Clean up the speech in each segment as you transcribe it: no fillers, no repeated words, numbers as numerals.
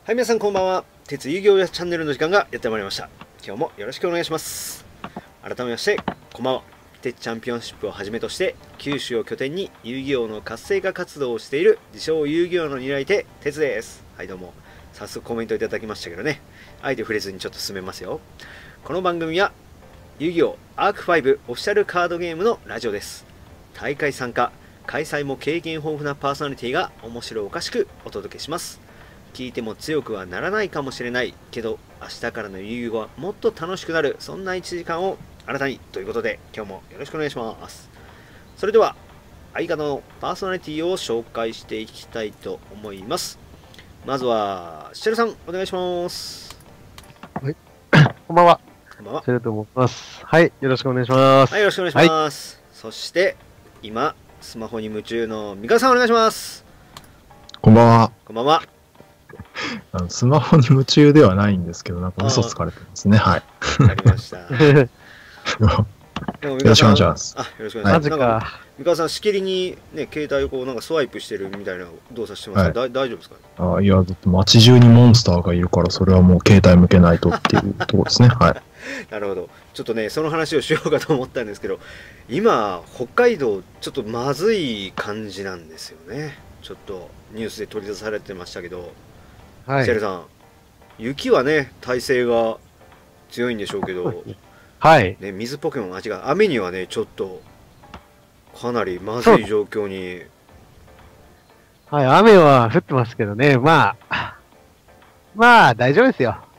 はい、皆さんこんばんは。鉄遊戯王チャンネルの時間がやってまいりました。今日もよろしくお願いします。改めまして、こんばんは。鉄チャンピオンシップをはじめとして、九州を拠点に遊戯王の活性化活動をしている自称遊戯王の担い手、鉄です。はい、どうも。早速コメントいただきましたけどね。あえて触れずにちょっと進めますよ。この番組は、遊戯王アーク5オフィシャルカードゲームのラジオです。大会参加、開催も経験豊富なパーソナリティが面白おかしくお届けします。聞いても強くはならないかもしれないけど、明日からの遊戯王はもっと楽しくなる、そんな1時間をあなたにということで、今日もよろしくお願いします。それでは相方のパーソナリティを紹介していきたいと思います。まずはシェルさん、お願いします。 はい、こんばんは。 こんばんは。 シェルと申します。はい、よろしくお願いします。 はい、よろしくお願いします。はい、そして今スマホに夢中のミカさん、お願いします。 こんばんは。 こんばんは。 スマホに夢中ではないんですけど、なんか嘘つかれてますね。はい。 わかりました。 よろしくお願いします。 あ、よろしくお願いします。 マジか。 三河さん、しきりにね、携帯をこうなんかスワイプしてるみたいな動作してますけど、大丈夫ですかね。 いや、だって街中にモンスターがいるから、それはもう携帯向けないとっていうところですね。はい。 なるほど。ちょっとね、その話をしようかと思ったんですけど、今、北海道、ちょっとまずい感じなんですよね。ちょっとニュースで取り出されてましたけど、 はい。 シェルさん、雪はね、耐性が強いんでしょうけど、 はい。 ね、水ポケモン、雨にはね、ちょっと、かなりまずい状況に。 はい、雨は降ってますけどね、まあ、大丈夫ですよ。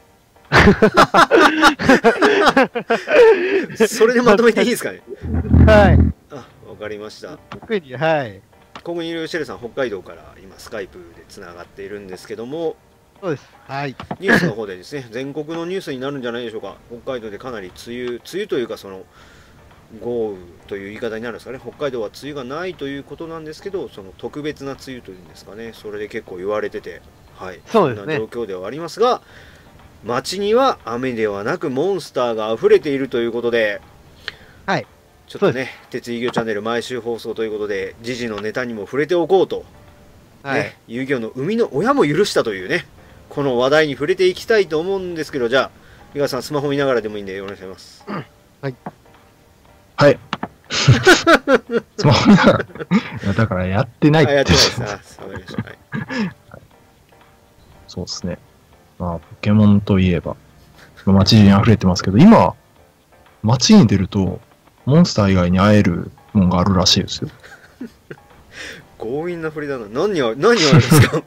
それでまとめていいですかね。 はい。 あ、わかりました。 特に、はい。 ここにいるシェルさん、北海道から今、スカイプでつながっているんですけども、 そうです。はい。 ニュースの方でですね、全国のニュースになるんじゃないでしょうか。北海道でかなり梅雨というか、その豪雨という言い方になるんですかね。北海道は梅雨がないということなんですけど、その特別な梅雨というんですかね。それで結構言われてて、はい、 そうですね。 そんな状況ではありますが、街には雨ではなくモンスターが溢れているということで、 はい。 ちょっとね、鉄遊戯王チャンネル毎週放送ということで、時事のネタにも触れておこうと、 はい。 ね、遊戯王の生みの親も許したというね、この話題に触れていきたいと思うんですけど、じゃあ、井川さん、スマホ見ながらでもいいんで、お願いします。 はい。 はい。スマホ見ながら。いや、だからやってないって。 やってないです。わかりました。はい。 そうですね。まあ、ポケモンといえば、街に溢れてますけど、今、街に出ると、モンスター以外に会えるもんがあるらしいですよ。 強引な振りだな。何あるんですか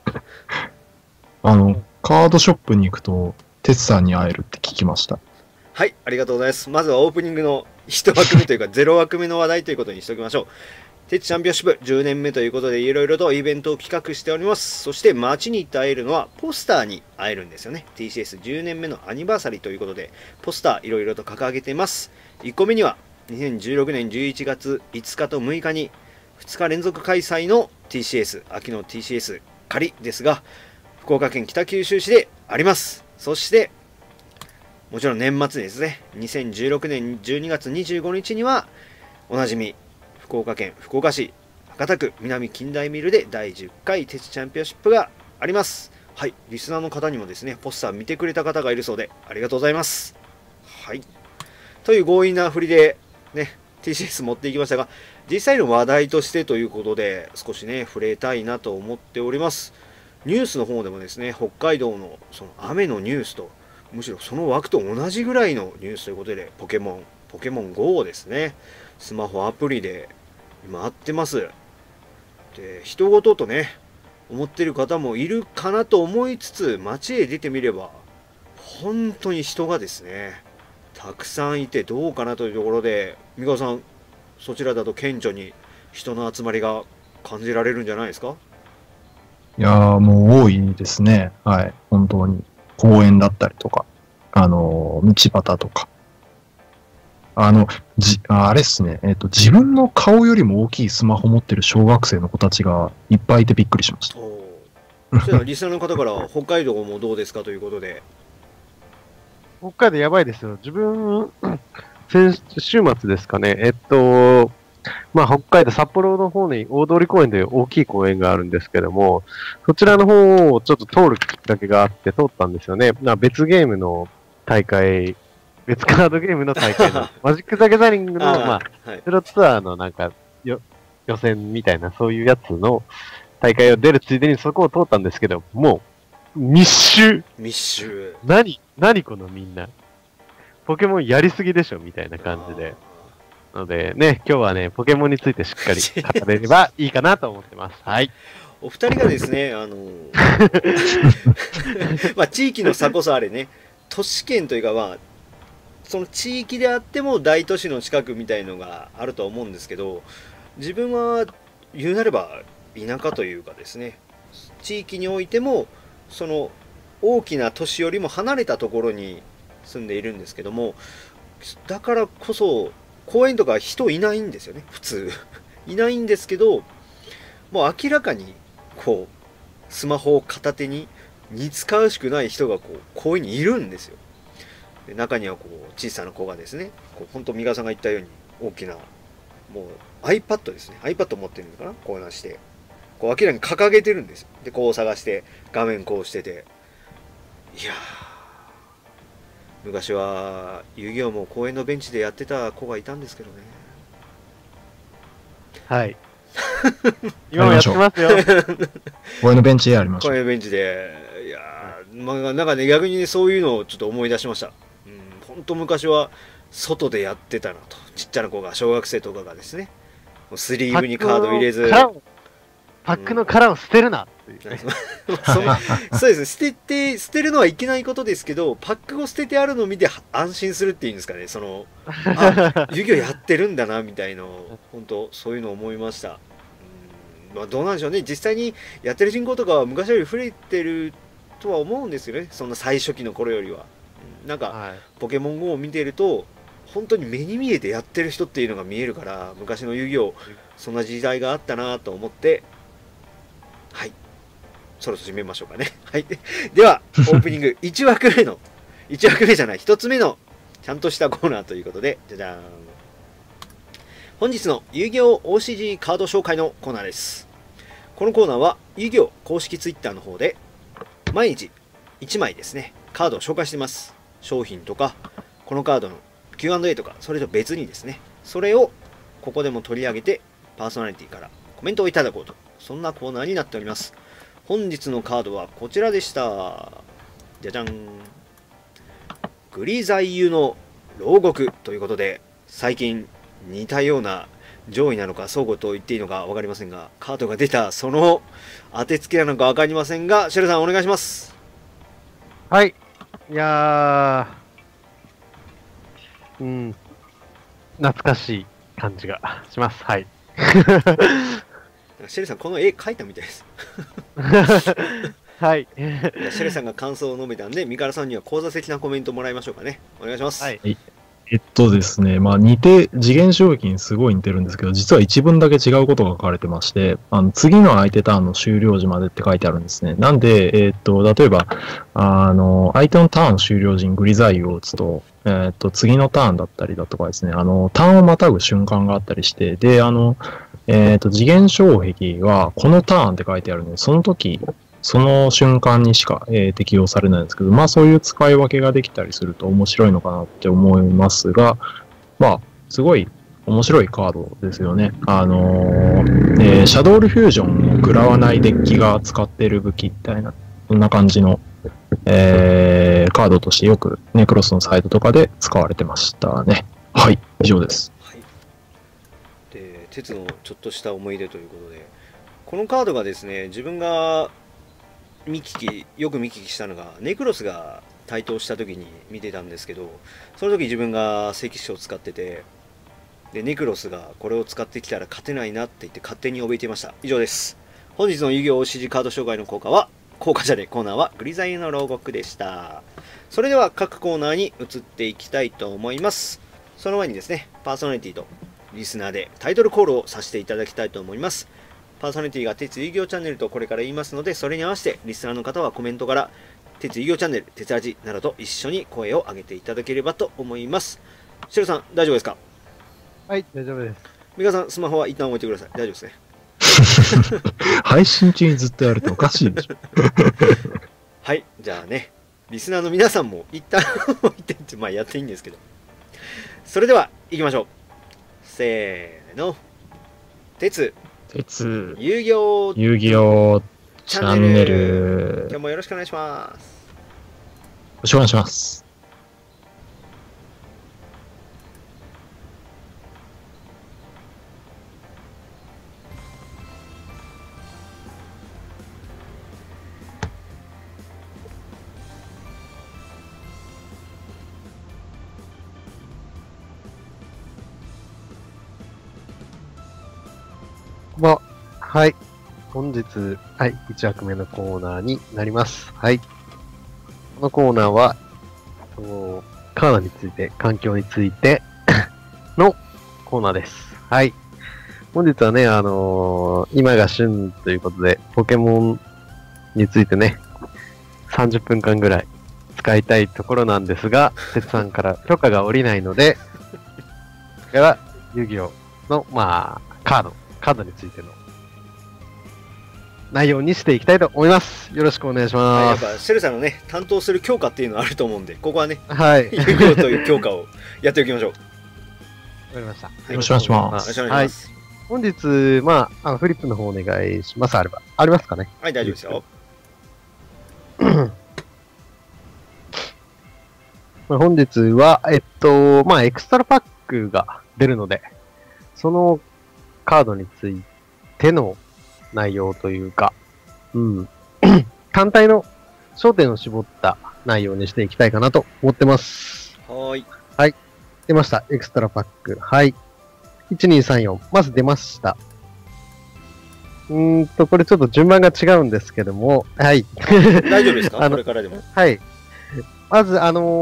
カードショップに行くと、鉄さんに会えるって聞きました。 はい、ありがとうございます。まずはオープニングの1枠目というか、0枠目の話題ということにしておきましょう。鉄チャンピオンシップ10年目ということで、いろいろとイベントを企画しております。そして、街に行って会えるのは、ポスターに会えるんですよね。TCS10 年目のアニバーサリーということで、ポスターいろいろと掲げてます。1個目には、2016年11月5日と6日に、2日連続開催の TCS、秋の TCS 仮ですが、福岡県北九州市であります。そして、もちろん年末ですね、2016年12月25日には、おなじみ、福岡県福岡市博多区南近代ビルで第10回鉄チャンピオンシップがあります。はい、リスナーの方にもですね、ポスター見てくれた方がいるそうで、ありがとうございます。はい。という強引な振りで、ね、TCS 持っていきましたが、実際の話題としてということで、少しね、触れたいなと思っております。ニュースの方でもですね、北海道のその雨のニュースと、むしろその枠と同じぐらいのニュースということで、ポケモン GO ですね、スマホアプリで今会ってます。で、人事とね、思ってる方もいるかなと思いつつ、街へ出てみれば、本当に人がですね、たくさんいてどうかなというところで、三川さん、そちらだと顕著に人の集まりが感じられるんじゃないですか？ いやー、もう多いですね。はい。本当に。公園だったりとか、道端とか。あれっすね。自分の顔よりも大きいスマホ持ってる小学生の子たちがいっぱいいてびっくりしました。 そしたらリスナーの方から北海道もどうですかということで。 北海道やばいですよ。自分、先週末ですかね。 まあ、北海道札幌の方に大通公園という大きい公園があるんですけども、そちらの方をちょっと通るきっかけがあって通ったんですよね。まあ、別ゲームの大会、別カードゲームの大会の、マジック・ザ・ギャザリングの、まあ、 はい。 プロツアーのなんか、予選みたいな、そういうやつの大会を出るついでにそこを通ったんですけど、もう、密集。 密集。 何このみんな。ポケモンやりすぎでしょみたいな感じで。のでね、今日はね、ポケモンについてしっかり語れればいいかなと思ってます。はい。 お二人がですね、まあ、地域の差こそあれね、都市圏というか、まあ、その地域であっても大都市の近くみたいのがあるとは思うんですけど、自分は言うなれば田舎というかですね、地域においてもその大きな都市よりも離れたところに住んでいるんですけども、だからこそ公園とか人いないんですよね、普通いないんですけど、もう明らかにこうスマホを片手に似つかわしくない人がこう公園にいるんですよ。で中にはこう小さな子がですね、こう本当三輪さんが言ったように大きなもう iPad ですね、 iPad 持ってるのかな、こうなしてこう明らかに掲げてるんですよ。でこう探して画面こうしてて、いやー、昔は遊戯王も公園のベンチでやってた子がいたんですけどね。 はい。今もやってますよ。 公園のベンチでありましょう。 公園のベンチで、いやー、まあ、なんかね、逆にね、そういうのをちょっと思い出しました。本当昔は外でやってたなと。ちっちゃな子が、小学生とかがですね、スリーブにカード入れず、 パックの殻を捨てるなっていう、 そうですね、捨てるのはいけないことですけど、パックを捨ててあるのを見て安心するっていうんですかね、その、あ、遊戯王やってるんだなみたいの、本当そういうのを思いました。まあ、どうなんでしょうね、実際にやってる人口とかは昔より増えてるとは思うんですよね、そんな最初期の頃よりは。なんか、 はい、 ポケモン GO を見てると、本当に目に見えてやってる人っていうのが見えるから、昔の遊戯王、そんな時代があったなと思って、はい、そろそろ締めましょうかね。はい、では、オープニング1枠目の、1枠目じゃない、1つ目のちゃんとしたコーナーということで、じゃじゃーん。本日の遊戯王 OCG カード紹介のコーナーです。このコーナーは遊戯王公式 Twitter の方で毎日1枚ですね、カードを紹介しています。商品とかこのカードの Q&A とか、それと別にですね、それをここでも取り上げてパーソナリティからコメントをいただこうと、そんなコーナーになっております。本日のカードはこちらでした。じゃじゃん。グリザイユの牢獄ということで、最近似たような上位なのか相互と言っていいのか分かりませんが、カードが出たその当てつけなのか分かりませんが、シェルさんお願いします。 はい。いやー、懐かしい感じがします。はい。 シェルさんこの絵描いたみたいです。 はい。 シェルさんが感想を述べたんで、三原さんには講座的なコメントもらいましょうかね。お願いします。 はい。 ですね、まあ次元衝撃にすごい似てるんですけど、実は一文だけ違うことが書かれてまして、次の相手ターンの終了時までって書いてあるんですね。なんで、例えば、相手のターン終了時にグリザイユを打つと、次のターンだったりだとかですね、ターンをまたぐ瞬間があったりして、で、次元障壁はこのターンって書いてあるので、その時、その瞬間にしか、適用されないんですけど、まあそういう使い分けができたりすると面白いのかなって思いますが、まあ、すごい面白いカードですよね。シャドウルフュージョンを食らわないデッキが使っている武器みたいな、そんな感じの、カードとしてよくネクロスのサイトとかで使われてましたね。はい、以上です。 はい、で、鉄のちょっとした思い出ということで、このカードがですね、自分がよく見聞きしたのが、ネクロスが台頭した時に見てたんですけど、その時自分が聖騎士を使ってて、でネクロスがこれを使ってきたら勝てないなって言って勝手に怯えていました。以上です。本日の遊戯王 OCG カード紹介のコーナーはグリザイユの牢獄でした。それでは各コーナーに移っていきたいと思います。その前にですね、パーソナリティとリスナーでタイトルコールをさせていただきたいと思います。パーソナリティが鉄遊戯王チャンネルとこれから言いますので、それに合わせてリスナーの方はコメントから鉄遊戯王チャンネル、鉄ラジなどと一緒に声を上げていただければと思います。シェルさん大丈夫ですか？ はい、大丈夫です。 三川さん、スマホは一旦置いてください。大丈夫ですね。 配信中にずっとやるとおかしいでしょ。 はい、じゃあね、リスナーの皆さんも一旦置いてって、まあやっていいんですけど。それでは、行きましょう。せーの。鉄、遊戯王チャンネル。 今日もよろしくお願いします。 よろしくお願いします。 はい。本日、はい、1枠目のコーナーになります。はい。このコーナーは、カードについて、環境についてのコーナーです。はい。本日はね、今が旬ということで、ポケモンについてね、30分間ぐらい使いたいところなんですが、鉄さんから許可が下りないので、これから遊戯王の、まあ、カードについての内容にしていきたいと思います。よろしくお願いしはい、やます。 っぱシェルさんのね、担当する教科っていうのはあると思うんで、ここはね、 はい。 遊戯王という教科をやっておきましょう。 わかりました。 よろしくお願いしまよろしす。 くお願いします。 本日、まあ、フリップの方お願いします。ありますかね。 はい、大丈夫ですよ。 本日は、まあ、エクストラパックが出るので、そのカードについての内容というか、単体の焦点を絞った内容にしていきたいかなと思ってます。 はーい。 出ました。エクストラパック。はい。1234。まず出ました。これちょっと順番が違うんですけども、はい。 大丈夫ですかこれからでも。 はい。まず、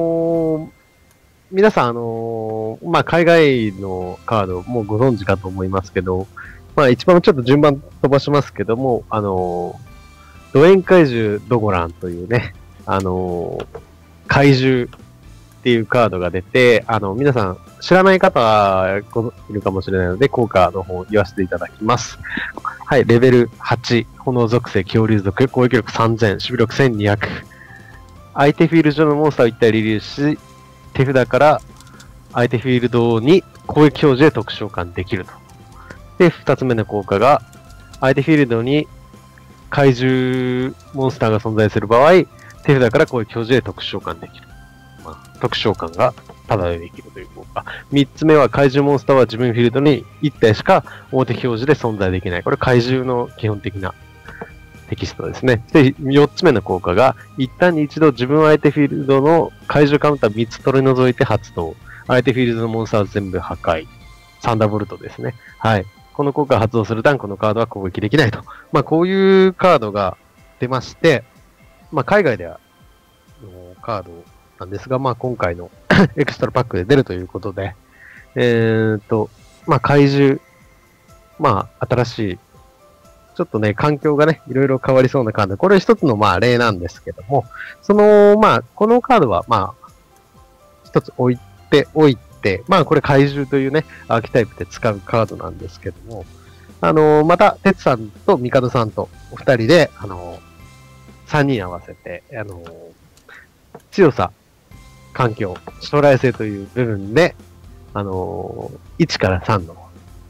皆さん、まあ、海外のカードもうご存知かと思いますけど、まあ、一番ちょっと順番飛ばしますけども、ドエン怪獣ドゴランというね、怪獣っていうカードが出て、皆さん知らない方いるかもしれないので、効果の方を言わせていただきます。はい、レベル8、炎属性、恐竜属、攻撃力3000、守備力1200。相手フィールド上のモンスターを1体リリースし、手札から相手フィールドに攻撃表示で特殊召喚できると。で、2つ目の効果が、相手フィールドに怪獣モンスターが存在する場合、手札から攻撃表示で特殊召喚できる。まあ、特殊召喚がタダでできるという効果。3つ目は怪獣モンスターは自分フィールドに1体しか大敵表示で存在できない。これ怪獣の基本的なテキストですね。で、4つ目の効果が、一旦に一度自分相手フィールドの怪獣カウンター3つ取り除いて発動。相手フィールドのモンスターを全部破壊。サンダーボルトですね。はい。この効果が発動する段、このカードは攻撃できないと。まあ、こういうカードが出まして、まあ、海外では、カードなんですが、まあ、今回のエクストラパックで出るということで、まあ、怪獣、まあ、新しい、ちょっとね、環境がね、いろいろ変わりそうなカード。これ一つの、まあ、例なんですけども、まあ、このカードは、まあ、一つ置いておいて、まあ、これ怪獣というね、アーキタイプで使うカードなんですけども、また、鉄さんとミカドさんとお二人で、3人合わせて、強さ、環境、将来性という部分で、1から3の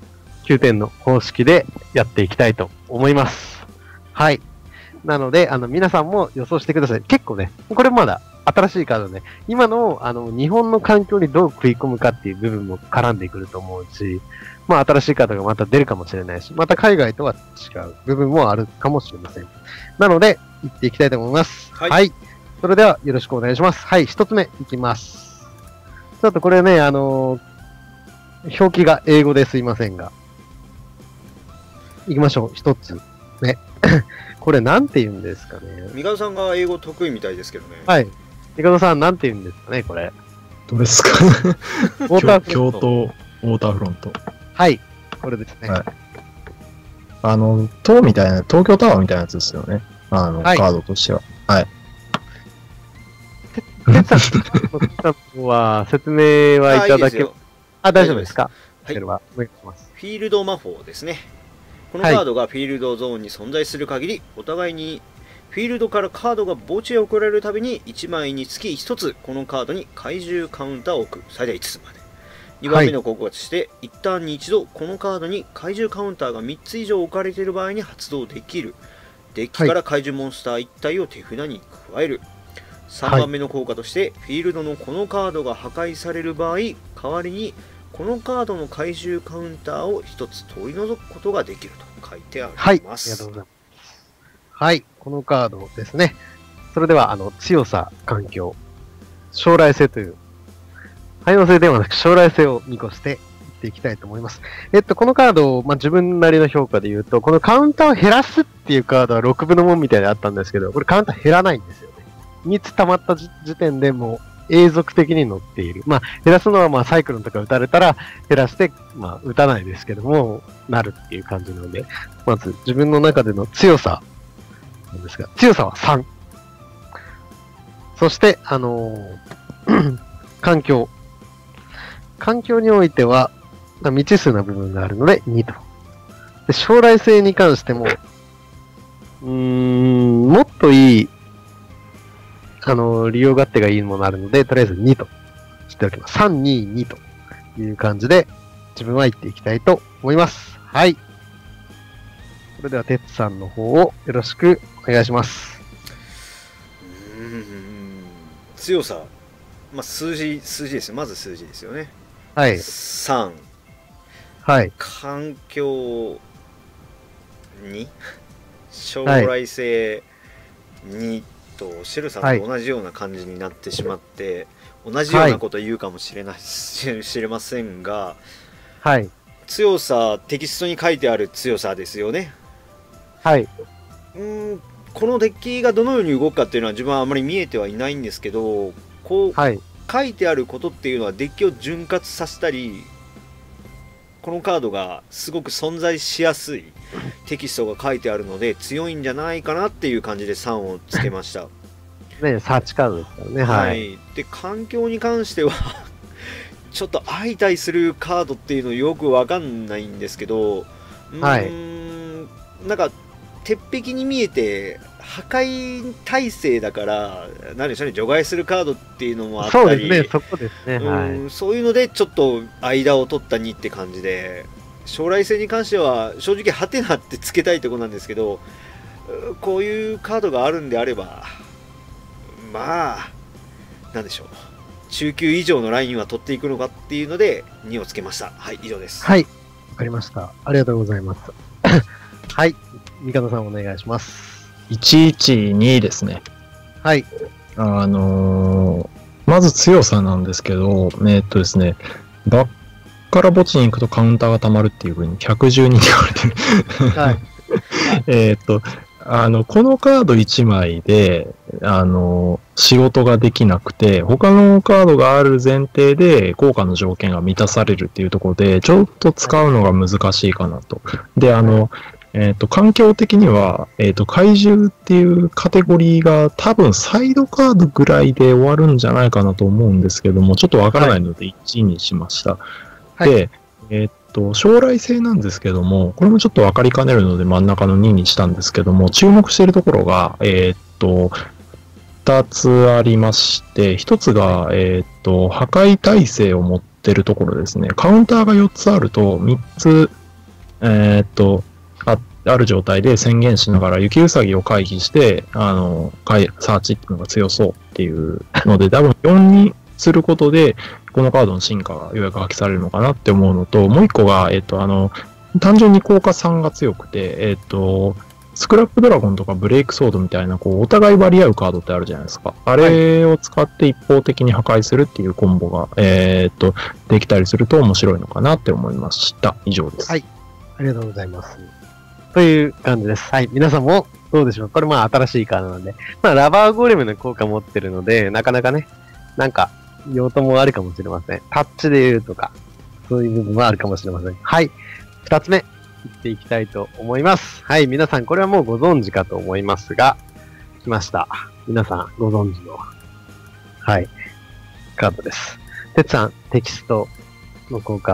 9点の方式でやっていきたいと思います。はい。なので、皆さんも予想してください。結構ね、これまだ新しいカードで、今の、日本の環境にどう食い込むかっていう部分も絡んでくると思うし、まあ、新しいカードがまた出るかもしれないし、また海外とは違う部分もあるかもしれません。なので、行っていきたいと思います。 はい。 はい。それでは、よろしくお願いします。はい、一つ目いきます。ちょっとこれね、表記が英語ですいませんが。行きましょう、一つ。ね。これなんて言うんですかね。 ミカドさんが英語得意みたいですけどね。 はい。ミカドさんなんて言うんですかね、これ。 どれですか？ ウォーターフロント。 京都ウォーターフロント。 はい。これですね。 はい。塔みたいな、東京タワーみたいなやつですよね。 はい、 カードとしては。はい。 鉄さんは説明はいただけ、大丈夫ですか？ それはお願いします。 フィールド魔法ですね。このカードがフィールドゾーンに存在する限り、お互いにフィールドからカードが墓地へ送られるたびに1枚につき1つこのカードに怪獣カウンターを置く。最大5つまで。2番目の効果として、一旦に一度このカードに怪獣カウンターが3つ以上置かれている場合に発動できる。デッキから怪獣モンスター1体を手札に加える。3番目の効果として、フィールドのこのカードが破壊される場合、代わりにこのカードの怪獣カウンターを1つ取り除くことができると書いてあります。 はい、ありがとうございます。はい、このカードですね。それでは、強さ、環境、将来性という、汎用性ではなく将来性を見越していっていきたいと思います。このカードを、自分なりの評価で言うと、このカウンターを減らすっていうカードは6分の門みたいであったんですけど、これカウンター減らないんですよね。3つ溜まった時点でもう永続的に乗っている。減らすのはサイクロンとか打たれたら減らして、打たないですけども、なるっていう感じなので、まず自分の中での強さなんですが、強さは3。そして、環境。環境においては、未知数な部分があるので2と。で将来性に関しても、もっといい、利用勝手がいいものがあるので、とりあえず2としておきます。3、2、2という感じで、自分は言っていきたいと思います。はい。それでは、てつさんの方をよろしくお願いします。 強さ。数字ですよ。まず数字ですよね。 はい。 3。 はい。 環境2。将来性2と、シェルさんと同じような感じになってしまって、同じようなことを言うかもしれませんが、 はい。 強さ、テキストに書いてある強さですよね。 はい。 このデッキがどのように動くかっていうのは自分はあまり見えてはいないんですけど、 はい、 書いてあることっていうのはデッキを潤滑させたり、このカードがすごく存在しやすいテキストが書いてあるので強いんじゃないかなっていう感じで3をつけました。 ね、サーチカードですからね。はい。 で、環境に関してはちょっと相対するカードっていうのよくわかんないんですけど、 はい、 なんか鉄壁に見えて破壊耐性だから何でしょうね、除外するカードっていうのもあったり、 そうですね、そこですね、はい、 そういうのでちょっと間を取った2って感じで、将来性に関しては正直ハテナってつけたいところなんですけど、こういうカードがあるんであればなんでしょう、中級以上のラインは取っていくのかっていうので2をつけました。はい、以上です。 はい、わかりました。ありがとうございます。はい、三方さんお願いします。 112ですね。 はい。 まず強さなんですけど、ですね、バッから墓地に行くとカウンターが溜まるっていう風に112に言われてる。はい。このカード1枚で、仕事ができなくて、他のカードがある前提で効果の条件が満たされるっていうところで、ちょっと使うのが難しいかなと。で、環境的には、怪獣っていうカテゴリーが多分サイドカードぐらいで終わるんじゃないかなと思うんですけども、ちょっとわからないので1にしました。はい、で、将来性なんですけども、これもちょっと分かりかねるので真ん中の2にしたんですけども、注目しているところが、2つありまして、1つが、破壊耐性を持ってるところですね。カウンターが4つあると、3つ、ある状態で宣言しながら雪うさぎを回避して、サーチっていうのが強そうっていうので、多分4にすることで、このカードの進化がようやく発揮されるのかなって思うのと、もう一個が、単純に効果3が強くて、スクラップドラゴンとかブレイクソードみたいな、お互い割り合うカードってあるじゃないですか。あれを使って一方的に破壊するっていうコンボが、できたりすると面白いのかなって思いました。以上です。 はい。ありがとうございます。という感じです。はい。皆さんもどうでしょう。これ新しいカードなんで。ラバーゴレムの効果持ってるので、なかなかね、用途もあるかもしれません。タッチで言うとか、そういう部分もあるかもしれません。はい。二つ目、いっていきたいと思います。はい。皆さん、これはもうご存知かと思いますが、来ました。皆さん、ご存知の、はい。カードです。てつさん、テキストの効果を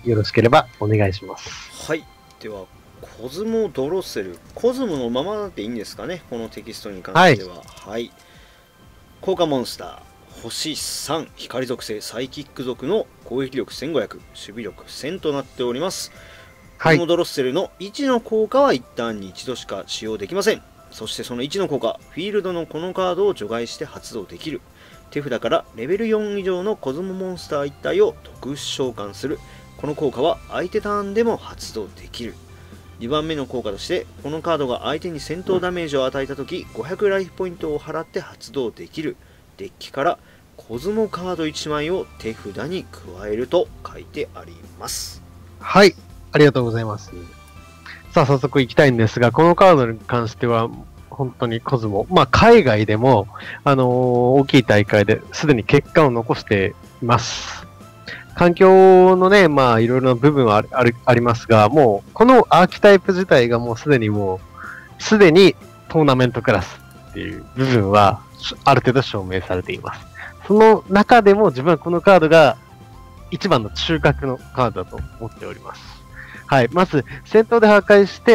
よろしければお願いします。 はい。では、コズモドロッセル。コズモのままでいいんですかね、このテキストに関しては。はい。効果モンスター、星3、光属性、サイキック属の攻撃力1500、守備力1000となっております。コズモドロッセルの1の効果は一旦に一度しか使用できません。そしてその1の効果、フィールドのこのカードを除外して発動できる。手札からレベル4以上のコズモモンスター1体を特殊召喚する。この効果は相手ターンでも発動できる。2番目の効果として、このカードが相手に戦闘ダメージを与えたとき、500ライフポイントを払って発動できる。デッキからコズモカード1枚を手札に加えると書いてあります。 はい、ありがとうございます。さあ、早速行きたいんですが、このカードに関しては、本当にコズモ、海外でも、大きい大会ですでに結果を残しています。環境のね、いろいろな部分はありますが、もう、このアーキタイプ自体がもうすでにトーナメントクラスっていう部分は、ある程度証明されています。その中でも自分はこのカードが一番の中核のカードだと思っております。はい。まず、戦闘で破壊して、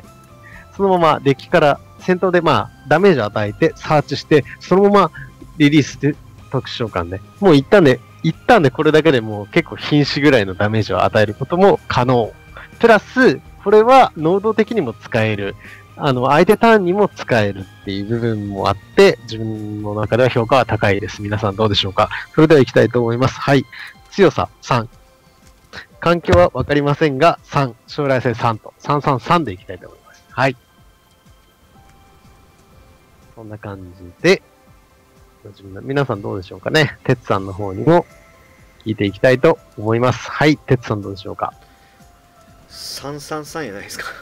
そのままデッキから戦闘でダメージを与えて、サーチして、そのままリリースで特殊召喚で、もう一旦でこれだけでもう結構瀕死ぐらいのダメージを与えることも可能。プラス、これは能動的にも使える。相手ターンにも使えるっていう部分もあって、自分の中では評価は高いです。皆さんどうでしょうか？それでは行きたいと思います。はい。強さ3。環境はわかりませんが、3。将来性3と、333でいきたいと思います。はい。こんな感じで、皆さんどうでしょうかね。てつさんの方にも聞いていきたいと思います。はい。てつさんどうでしょうか。 333じゃないですか。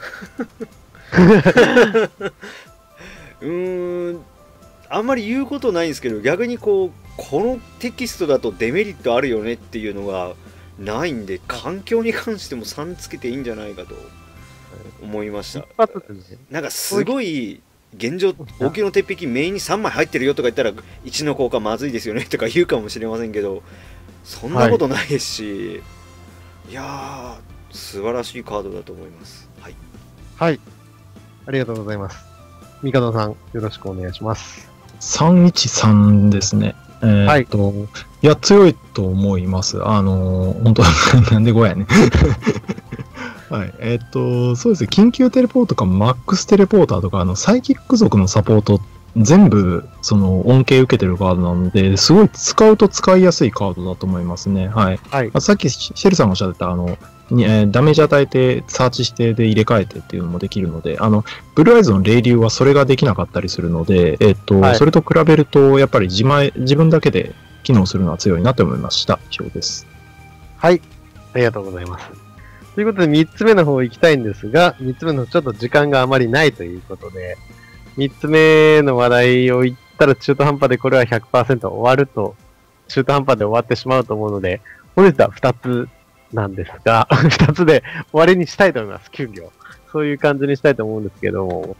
あんまり言うことないんですけど、逆にこのテキストだとデメリットあるよねっていうのがないんで、環境に関しても3つけていいんじゃないかと思いました。なんかすごい現状、大きの鉄壁メインに3枚入ってるよとか言ったら1の効果まずいですよねとか言うかもしれませんけど、そんなことないですし、いやー素晴らしいカードだと思います。はい、 はい、ありがとうございます。ミカドさん、よろしくお願いします。 313ですね。 はい。 いや、強いと思います。本当なんで5やね。はい。そうですね。緊急テレポートか、マックステレポーターとか、サイキック族のサポート、全部、恩恵受けてるカードなので、すごい使うと使いやすいカードだと思いますね。はい。 はい、 さっき、シェルさんがおっしゃってた、ダメージ与えて、サーチしてで入れ替えてっていうのもできるので、ブルーアイズの霊竜はそれができなかったりするので、はい、それと比べると、やっぱり自分だけで機能するのは強いなと思いました。以上です。 はい。ありがとうございます。ということで、3つ目の方行きたいんですが、3つ目のちょっと時間があまりないということで、3つ目の話題を言ったら中途半端でこれは 100% 終わると、中途半端で終わってしまうと思うので、本日は2つなんですが、2つで終わりにしたいと思います、9秒。そういう感じにしたいと思うんですけども、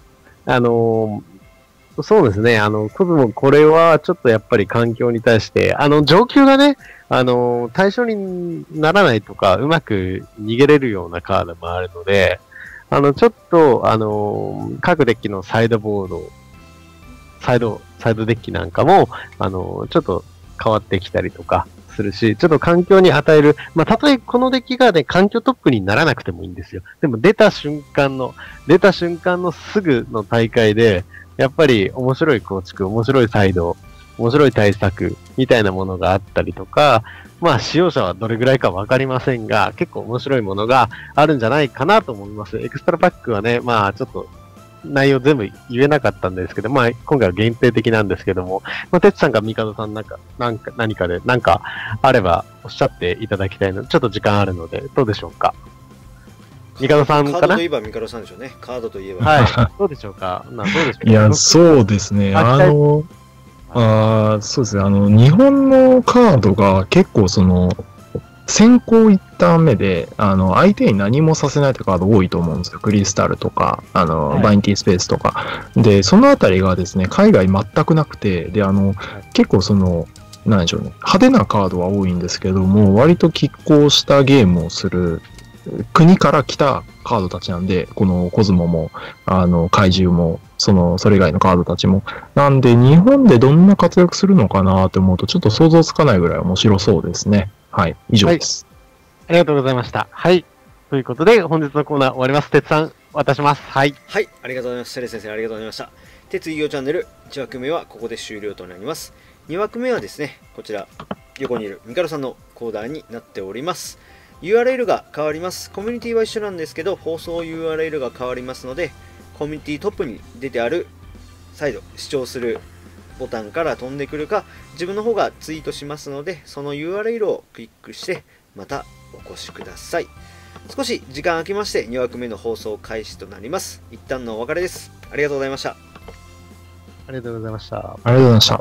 そうですね、コズモこれはちょっとやっぱり環境に対して、上級がね、対象にならないとか、うまく逃げれるようなカードもあるので、ちょっと、各デッキのサイドボード、サイドデッキなんかも、ちょっと変わってきたりとかするし、ちょっと環境に与える、たとえこのデッキがね、環境トップにならなくてもいいんですよ。でも出た瞬間のすぐの大会で、やっぱり面白い構築、面白いサイド、面白い対策みたいなものがあったりとか、使用者はどれぐらいかわかりませんが、結構面白いものがあるんじゃないかなと思います。エクストラパックはね、ちょっと内容全部言えなかったんですけど、今回は限定的なんですけども、てつさんかミカドさん何かであればおっしゃっていただきたいので、ちょっと時間あるので、どうでしょうか。ミカドさんかな。 カードといえばミカドさんでしょうね。カードといえば。 はい。どうでしょうか。どうでしょうか。 いや、そうですね。そうですね。日本のカードが結構先行一旦目で、相手に何もさせないというカード多いと思うんですよ。クリスタルとか、バインティースペースとか。で、そのあたりがですね、海外全くなくて、で、結構なんでしょうね。派手なカードは多いんですけども、割と拮抗したゲームをする国から来たカードたちなんで、このコズモも、怪獣も、それ以外のカードたちも。なんで、日本でどんな活躍するのかなって思うと、ちょっと想像つかないぐらい面白そうですね。はい、以上です。 ありがとうございました。はい。ということで、本日のコーナー終わります。鉄さん、渡します。はい。 はい、ありがとうございます。シャレ先生、ありがとうございました。鉄医療チャンネル1枠目はここで終了となります。2枠目はですね、こちら、横にいるミカルさんのコーナーになっております。URL が変わります。コミュニティは一緒なんですけど、放送 URL が変わりますので、コミュニティトップに出てある、再度視聴するボタンから飛んでくるか、自分の方がツイートしますので、その URL をクリックして、またお越しください。少し時間空きまして2枠目の放送開始となります。一旦のお別れです。ありがとうございました。 ありがとうございました。 ありがとうございました。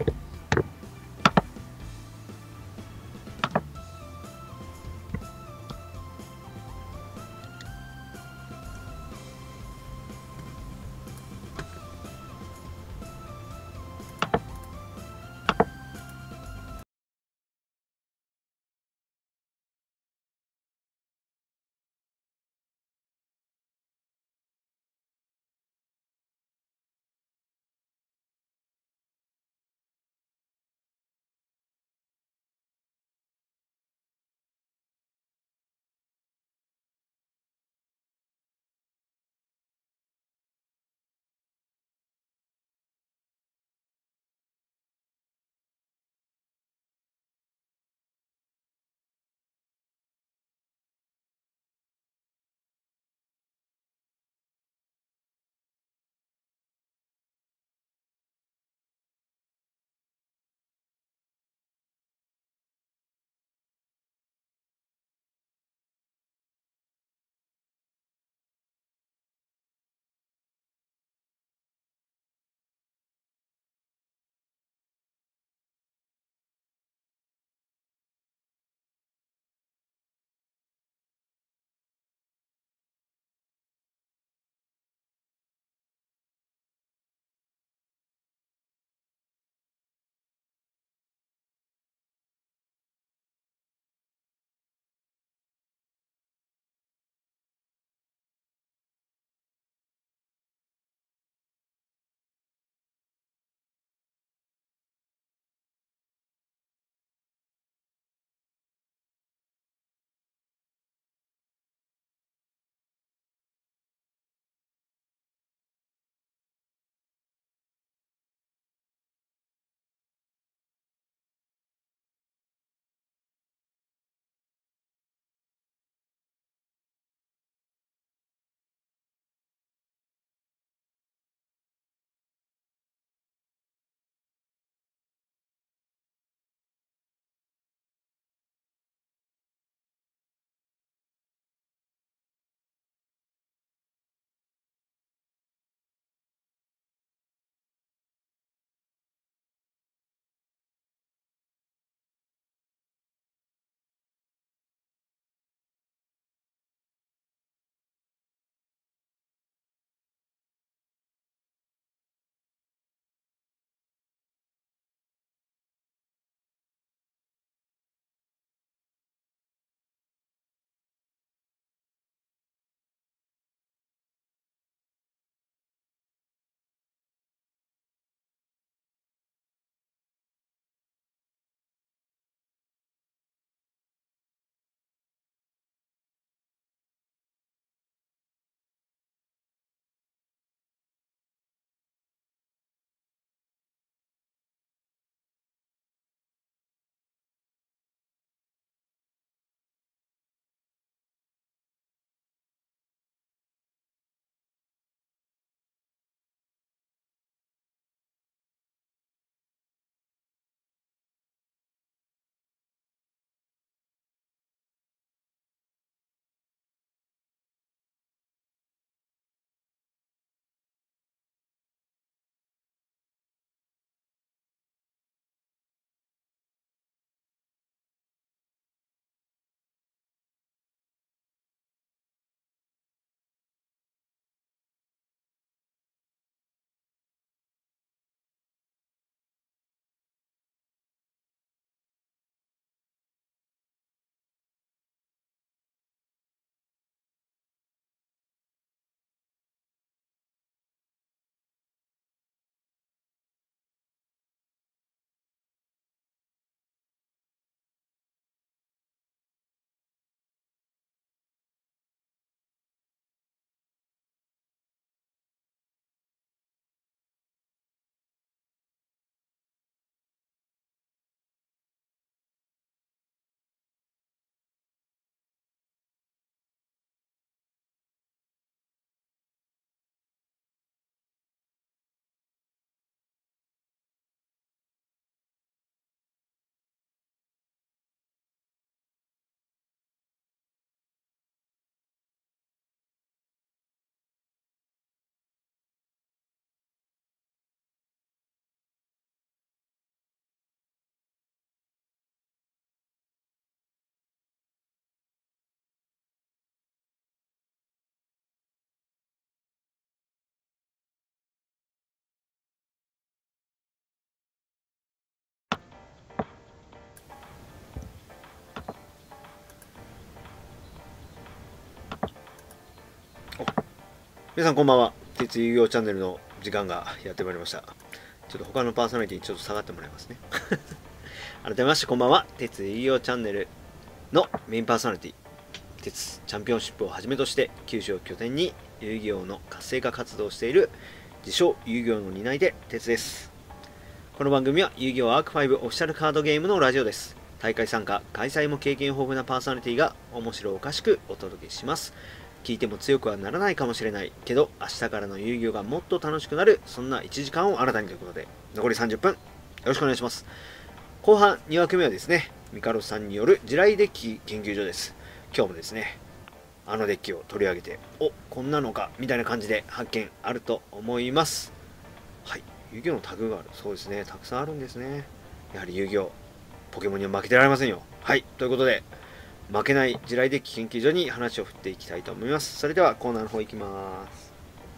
皆さんこんばんは。鉄遊戯王チャンネルの時間がやってまいりました。ちょっと他のパーソナリティにちょっと下がってもらいますね。改めましてこんばんは。鉄遊戯王チャンネルのメインパーソナリティ、鉄チャンピオンシップをはじめとして九州を拠点に遊戯王の活性化活動をしている自称遊戯王の担い手鉄です。この番組は遊戯王アーク5オフィシャルカードゲームのラジオです。大会参加、開催も経験豊富なパーソナリティが面白おかしくお届けします。聞いても強くはならないかもしれないけど、明日からの遊戯王がもっと楽しくなる、そんな1時間を新たにということで、残り30分よろしくお願いします。後半2枠目はですね、ミカロさんによる地雷デッキ研究所です。今日もですね、あのデッキを取り上げて、お、こんなのかみたいな感じで発見あると思います。はい、遊戯王のタグがある。そうですね、たくさんあるんですね。やはり遊戯王、ポケモンには負けてられませんよ。はい、ということで、負けない地雷デッキ研究所に話を振っていきたいと思います。それではコーナーの方行きます。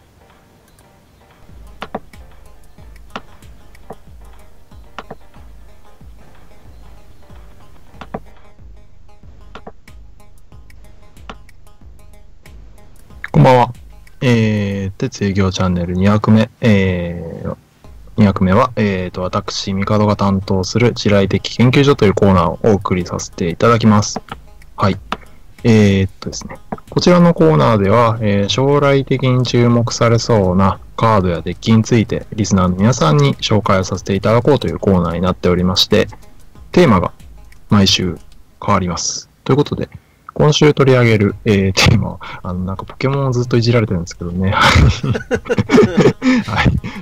こんばんは。鉄営業チャンネル2枠目。2枠目は、私、ミカドが担当する地雷的研究所というコーナーをお送りさせていただきます。はい。ですね。こちらのコーナーでは、将来的に注目されそうなカードやデッキについて、リスナーの皆さんに紹介をさせていただこうというコーナーになっておりまして、テーマが毎週変わります。ということで、今週取り上げる、テーマは、なんかポケモンをずっといじられてるんですけどね。はい。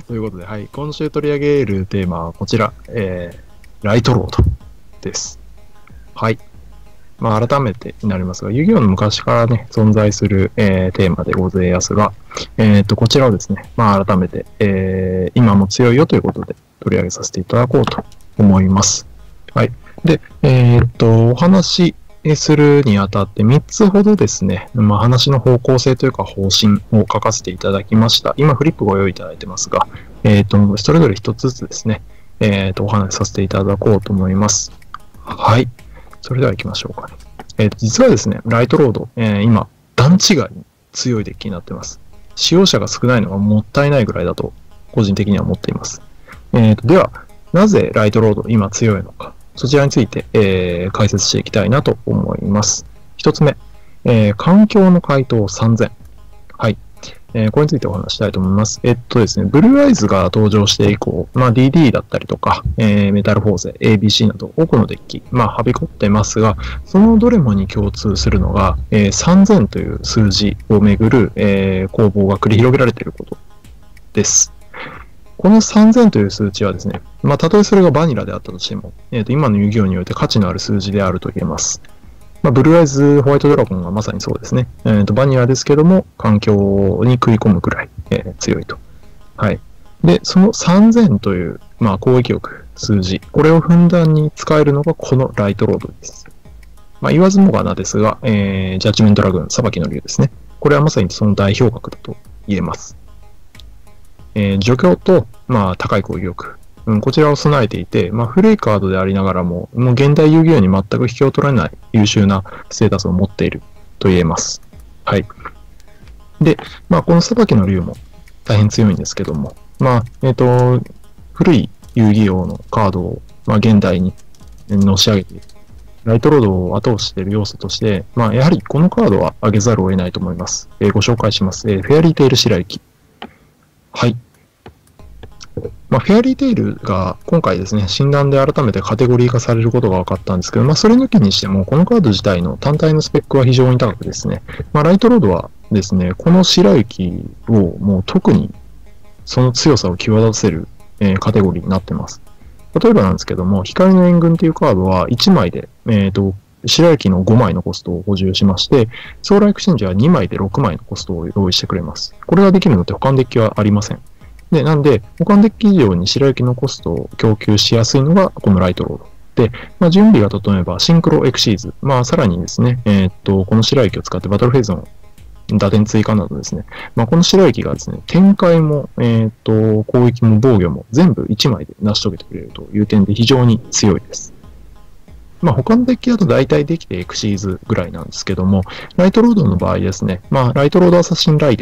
ということで、はい。今週取り上げるテーマはこちら、ライトロードです。はい。まあ、改めてになりますが、遊戯王の昔からね、存在する、テーマでございますが、こちらをですね、まあ、改めて、今も強いよということで取り上げさせていただこうと思います。はい。で、お話するにあたって3つほどですね、まあ、話の方向性というか方針を書かせていただきました。今フリップご用意いただいてますが、それぞれ1つずつですね、お話しさせていただこうと思います。はい。それでは行きましょうかね。実はですね、ライトロード、今、段違いに強いデッキになっています。使用者が少ないのがもったいないぐらいだと、個人的には思っています。では、なぜライトロード今強いのか。そちらについて、解説していきたいなと思います。一つ目、環境の回答3000。はい。これについてお話したいと思います。ですね、ブルーアイズが登場して以降、まあ、DD だったりとか、メタルフォーゼ、ABC など多くのデッキ、まあ、はびこってますが、そのどれもに共通するのが、3000という数字をめぐる、攻防が繰り広げられていることです。この3000という数値はですね、まあ、たとえそれがバニラであったとしても、今の遊戯王において価値のある数字であると言えます。まあ、ブルーアイズホワイトドラゴンがまさにそうですね。バニラですけども、環境に食い込むくらい、強いと。はい。で、その3000という、まあ、攻撃力、数字、これをふんだんに使えるのがこのライトロードです。まあ、言わずもがなですが、ジャッジメントラグーン、裁きの竜ですね。これはまさにその代表格だと言えます。除去と、まあ、高い攻撃力。こちらを備えていて、まあ、古いカードでありながらも、もう現代遊戯王に全く引けを取らない優秀なステータスを持っていると言えます。はい。で、まあ、この裁きの竜も大変強いんですけども、まあ、古い遊戯王のカードを、まあ、現代にのし上げている。ライトロードを後押ししている要素として、まあ、やはりこのカードは上げざるを得ないと思います。ご紹介します。フェアリーテイル白雪。はい。まあ、フェアリーテイルが今回ですね、診断で改めてカテゴリー化されることが分かったんですけど、まあ、それ抜きにしても、このカード自体の単体のスペックは非常に高くですね、まあ、ライトロードはですね、この白雪をもう特にその強さを際立たせる、カテゴリーになっています。例えばなんですけども、光の援軍というカードは1枚で、白雪の5枚のコストを補充しまして、ソーラーエクシェンジは2枚で6枚のコストを用意してくれます。これができるのって他のデッキはありません。で、なんで、他のデッキ以上に白雪のコストを供給しやすいのがこのライトロード。で、まあ、準備が整えばシンクロエクシーズ。まあ、さらにですね、この白雪を使ってバトルフェーズの打点追加などですね、まあ、この白雪がですね、展開も、攻撃も防御も全部1枚で成し遂げてくれるという点で非常に強いです。まあ、他のデッキだと大体できてエクシーズぐらいなんですけども、ライトロードの場合ですね、まあ、ライトロードアサシンライデン。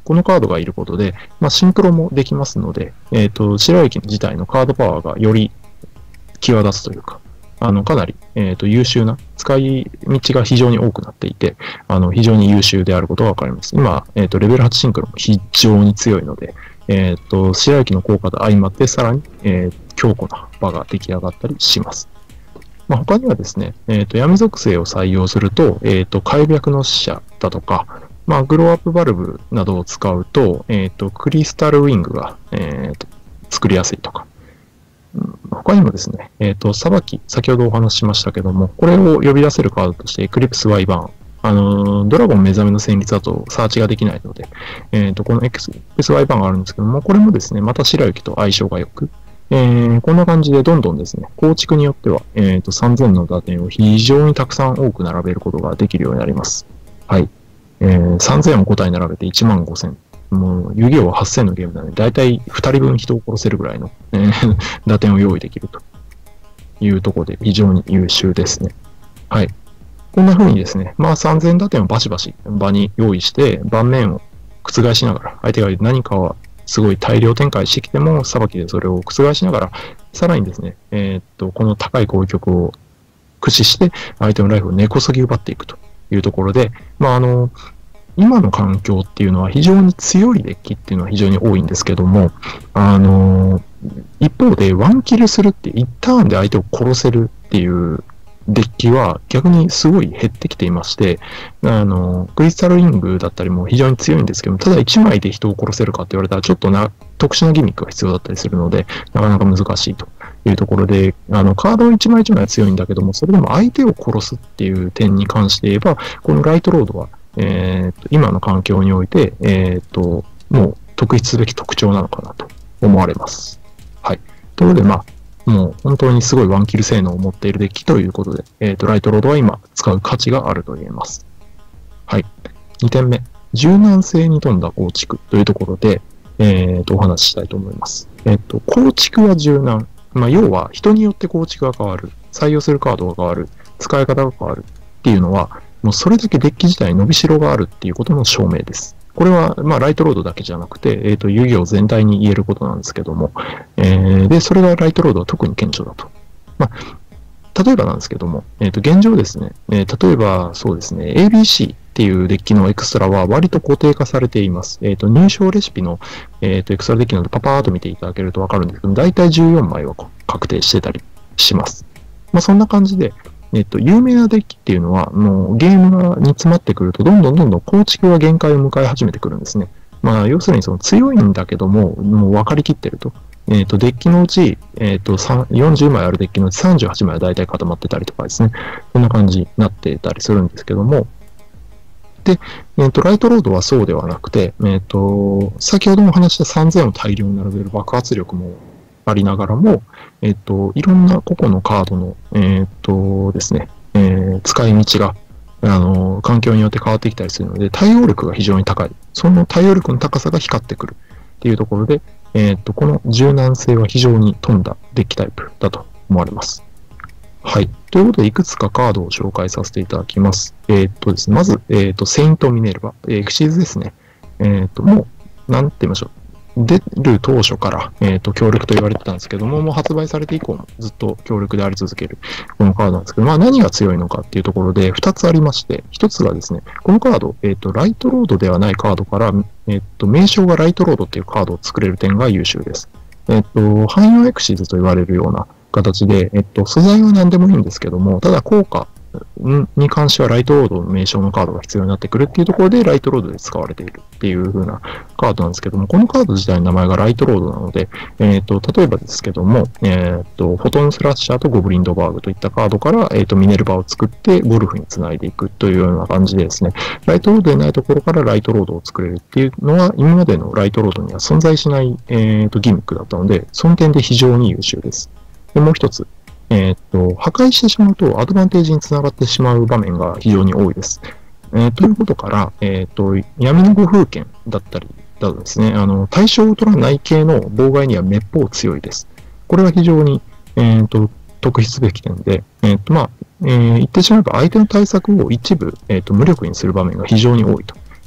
このカードがいることで、シンクロもできますので、白雪自体のカードパワーがより際立つというか、かなり、優秀な、使い道が非常に多くなっていて、非常に優秀であることがわかります。今、レベル8シンクロも非常に強いので、白雪の効果と相まって、さらに、強固な場が出来上がったりします。他にはですね、闇属性を採用すると、海白の使者だとか、グローアップバルブなどを使うと、クリスタルウィングが、作りやすいとか、他にもですね、裁き、先ほどお話ししましたけども、これを呼び出せるカードとして、エクリプスワイバーン。ドラゴン目覚めの旋律だとサーチができないので、このエクリプスワイバーンがあるんですけども、これもですね、また白雪と相性が良く、こんな感じでどんどんですね、構築によっては、3000の打点を非常にたくさん多く並べることができるようになります。はい。3000を5体並べて15000。もう、遊戯王は8000のゲームなので、だいたい2人分人を殺せるぐらいの、打点を用意できるというところで非常に優秀ですね。はい。こんな風にですね、3000打点をバシバシ場に用意して、盤面を覆しながら、相手が何かはすごい大量展開してきても、裁きでそれを覆しながら、さらにですね、この高い攻撃力を駆使して、相手のライフを根こそぎ奪っていくというところで、今の環境っていうのは非常に強いデッキっていうのは非常に多いんですけども、一方でワンキルするって1ターンで相手を殺せるっていうデッキは逆にすごい減ってきていまして、クリスタルリングだったりも非常に強いんですけども、ただ1枚で人を殺せるかって言われたらちょっと特殊なギミックが必要だったりするので、なかなか難しいというところで、カード1枚1枚は強いんだけども、それでも相手を殺すっていう点に関して言えば、このライトロードは今の環境において、もう特筆すべき特徴なのかなと思われます。はい。ということで、もう本当にすごいワンキル性能を持っているデッキということで、ライトロードは今使う価値があると言えます。はい。2点目。柔軟性に富んだ構築というところで、お話ししたいと思います。構築は柔軟。要は人によって構築が変わる。採用するカードが変わる。使い方が変わる。っていうのは、もうそれだけデッキ自体に伸びしろがあるっていうことの証明です。これは、ライトロードだけじゃなくて、遊戯王全体に言えることなんですけども、で、それがライトロードは特に顕著だと。例えばなんですけども、現状ですね、例えばそうですね、ABC っていうデッキのエクストラは割と固定化されています。入賞レシピの、エクストラデッキなどパパーっと見ていただけるとわかるんですけど、だいたい14枚は確定してたりします。そんな感じで、有名なデッキっていうのは、もうゲームに詰まってくると、どんどん構築が限界を迎え始めてくるんですね。要するにその強いんだけども、もう分かりきってると。デッキのうち、40枚あるデッキのうち38枚は大体固まってたりとかですね。こんな感じになってたりするんですけども。で、ライトロードはそうではなくて、先ほども話した3000を大量に並べる爆発力もありながらも、いろんな個々のカードの、ですね、使い道が、環境によって変わってきたりするので、対応力が非常に高い。その対応力の高さが光ってくるっていうところで、この柔軟性は非常に富んだデッキタイプだと思われます。はい。ということで、いくつかカードを紹介させていただきます。ですね、まず、セイント・ミネルヴァ、エクシーズですね。もう、なんて言いましょう。出る当初から、強力と言われてたんですけども、もう発売されて以降もずっと強力であり続けるこのカードなんですけど、何が強いのかっていうところで2つありまして、1つがですね、このカード、ライトロードではないカードから、名称がライトロードっていうカードを作れる点が優秀です。汎用エクシーズと言われるような形で、素材は何でもいいんですけども、ただ効果に関してはライトロードの名称のカードが必要になってくるっていうところでライトロードで使われているっていう風なカードなんですけども、このカード自体の名前がライトロードなので、例えばですけども、フォトンスラッシャーとゴブリンドバーグといったカードから、ミネルヴァを作ってゴルフにつないでいくというような感じでですね、ライトロードでないところからライトロードを作れるっていうのは今までのライトロードには存在しない、ギミックだったので、その点で非常に優秀です。で、もう一つ。破壊してしまうとアドバンテージにつながってしまう場面が非常に多いです。ということから、闇の護風剣だったりだとですね、対象を取らない系の妨害にはめっぽう強いです。これは非常に、特筆すべき点で、言ってしまえば相手の対策を一部、無力にする場面が非常に多いと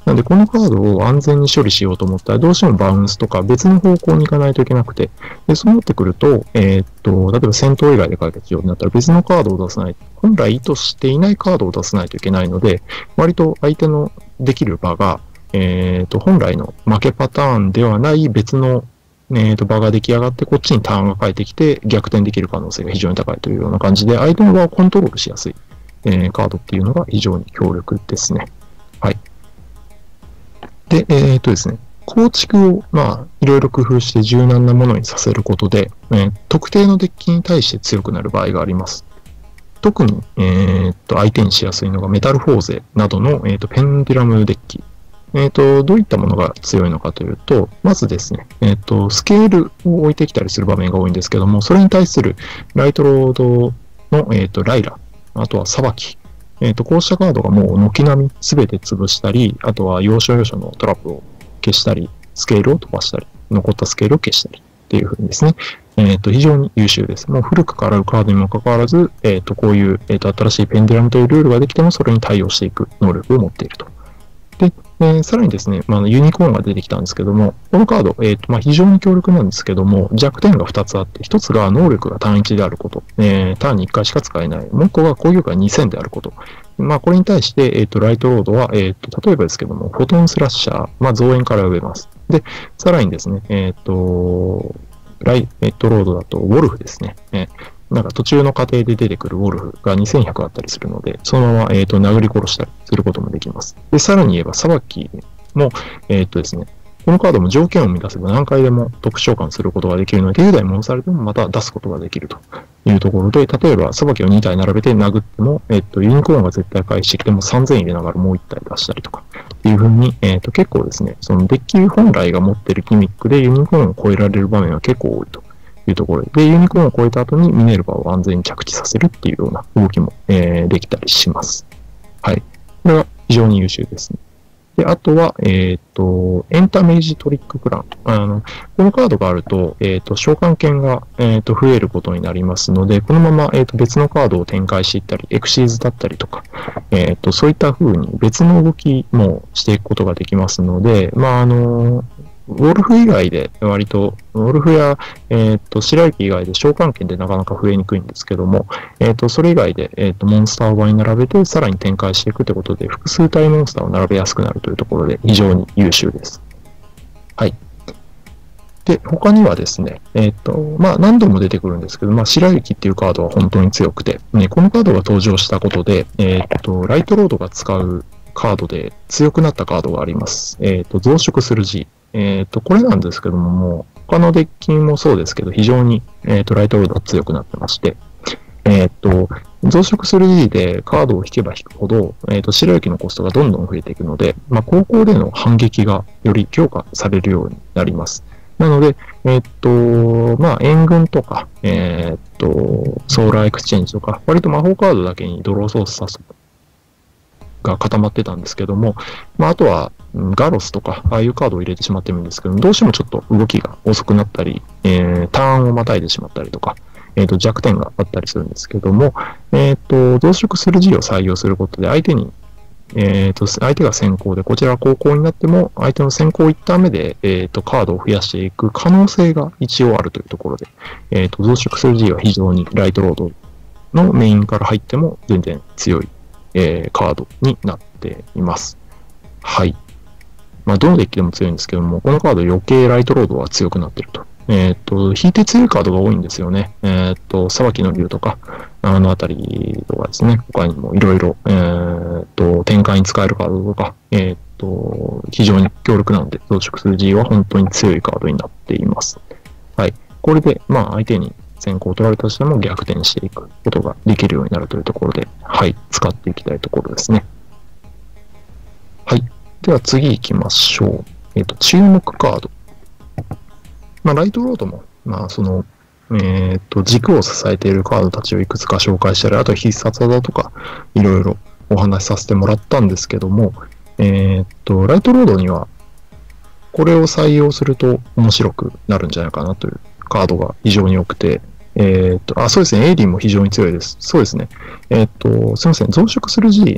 なので、このカードを安全に処理しようと思ったら、どうしてもバウンスとか別の方向に行かないといけなくて、で、そうなってくると、例えば戦闘以外で解決しようになったら別のカードを出さない、本来意図していないカードを出さないといけないので、割と相手のできる場が、本来の負けパターンではない別の、場が出来上がって、こっちにターンが返ってきて逆転できる可能性が非常に高いというような感じで、相手の場をコントロールしやすい、カードっていうのが非常に強力ですね。はい。で、ですね、構築を、いろいろ工夫して柔軟なものにさせることで、特定のデッキに対して強くなる場合があります。特に、相手にしやすいのがメタルフォーゼなどの、ペンデュラムデッキ。どういったものが強いのかというと、まずですね、スケールを置いてきたりする場面が多いんですけども、それに対するライトロードの、ライラ、あとはサバキ、こうしたカードがもう軒並み全て潰したり、あとは要所要所のトラップを消したり、スケールを飛ばしたり、残ったスケールを消したりっていう風にですね、非常に優秀です。もう古くからあるカードにもかかわらず、こういう、新しいペンデュラムというルールができてもそれに対応していく能力を持っていると。で、さらにですね、ユニコーンが出てきたんですけども、このカード、非常に強力なんですけども、弱点が2つあって、1つが能力が単1であること、ターンに1回しか使えない。もう1個が攻撃力が2000であること。これに対して、ライトロードは、例えばですけども、フォトンスラッシャー、増援から植えます。で、さらにですね、ライトロードだと、ウォルフですね。なんか途中の過程で出てくるウォルフが2100あったりするので、そのまま、殴り殺したりすることもできます。で、さらに言えば、サバキも、ですね、このカードも条件を満たせば何回でも特殊召喚することができるので、手札に戻されてもまた出すことができるというところで、例えば、サバキを2体並べて殴っても、ユニコーンが絶対返してきても3000入れながらもう1体出したりとか、っていう風に、結構ですね、そのデッキ本来が持っているギミックでユニコーンを超えられる場面は結構多いと。いうところで、ユニコーンを超えた後にミネルヴァを安全に着地させるっていうような動きも、できたりします。はい。これは非常に優秀ですね。で、あとは、エンタメージトリックプラン。このカードがあると、召喚権が、増えることになりますので、このまま、別のカードを展開していったり、エクシーズだったりとか、そういった風に別の動きもしていくことができますので、ウォルフ以外で割と、ウォルフや、白雪以外で召喚権でなかなか増えにくいんですけども、それ以外で、モンスターを場に並べてさらに展開していくということで、複数体モンスターを並べやすくなるというところで非常に優秀です。はい。で、他にはですね、何度も出てくるんですけど、白雪っていうカードは本当に強くて、このカードが登場したことで、ライトロードが使うカードで強くなったカードがあります。増殖する G。これなんですけども、もう他のデッキもそうですけど、非常に、ライトロードが強くなってまして、増殖する G でカードを引けば引くほど、白雪のコストがどんどん増えていくので、後攻での反撃がより強化されるようになります。なので、援軍とか、ソーラーエクスチェンジとか、割と魔法カードだけにドローソースさすが固まってたんですけども、あとはガロスとか、ああいうカードを入れてしまってるんですけども、どうしてもちょっと動きが遅くなったり、ターンをまたいでしまったりとか、弱点があったりするんですけども、増殖する G を採用することで、相手が先行で、こちらが後攻になっても、相手の先行1ターン目で、カードを増やしていく可能性が一応あるというところで、増殖する G は非常にライトロードのメインから入っても全然強い、カードになっています。はい。どのデッキでも強いんですけども、このカード余計ライトロードは強くなっていると。引いて強いカードが多いんですよね。さばきの竜とか、あのあたりとかですね、他にもいろいろ、展開に使えるカードとか、非常に強力なので、増殖する G は本当に強いカードになっています。はい。これで、相手に先行を取られたとしても逆転していくことができるようになるというところで、はい、使っていきたいところですね。はい。では次行きましょう。注目カード。ライトロードも、軸を支えているカードたちをいくつか紹介したり、あと必殺技とか、いろいろお話しさせてもらったんですけども、ライトロードには、これを採用すると面白くなるんじゃないかなというカードが非常に多くて、そうですね、エイリンも非常に強いです。そうですね。すみません、増殖する G の、